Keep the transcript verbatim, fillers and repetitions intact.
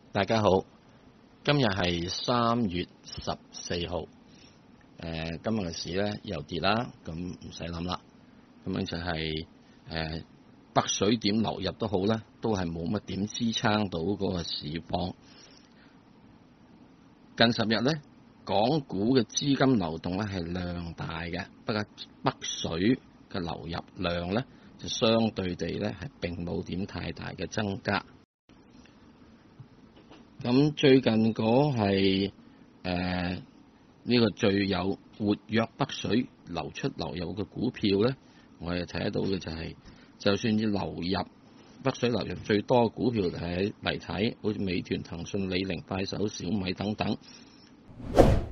大家好，今日係三月十四號。誒、呃，今日嘅市咧又跌啦，咁唔使諗啦。咁樣就係、是、誒、呃、北水點流入都好啦，都係冇乜點支撐到嗰個市況。近十日咧，港股嘅資金流動咧係量大嘅，不過北水嘅流入量咧就相對地咧係並冇點太大嘅增加。咁最近嗰係誒呢個最有活躍北水流出流入嘅股票咧，我哋睇得到嘅就係、是，就算要流入北水流入最多嘅股票係嚟睇，好似美團、騰訊、李寧、快手、小米等等。